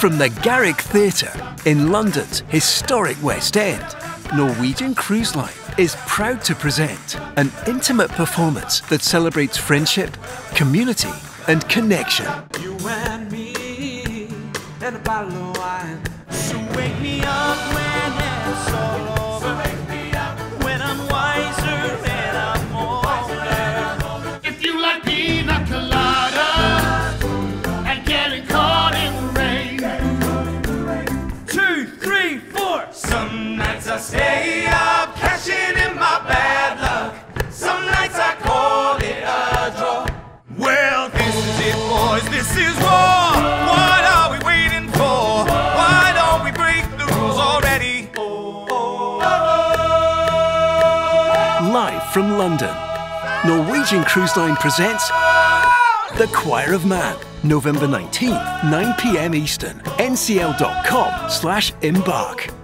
From the Garrick Theatre in London's historic West End, Norwegian Cruise Line is proud to present an intimate performance that celebrates friendship, community and connection. You and me and a bottle of wine. So wake me up when it's all over. When I'm wiser and I'm older. If you like pina colada and getting caught in the rain. 2, 3, 4. Some nights I stay up, cashing in my bad luck. Some nights I call it a draw. Well, this is it, boys. This is war. What are we waiting for? Why don't we break the rules already? Live from London, Norwegian Cruise Line presents The Choir of Man, November 19th, 9 p.m. Eastern, ncl.com/embark.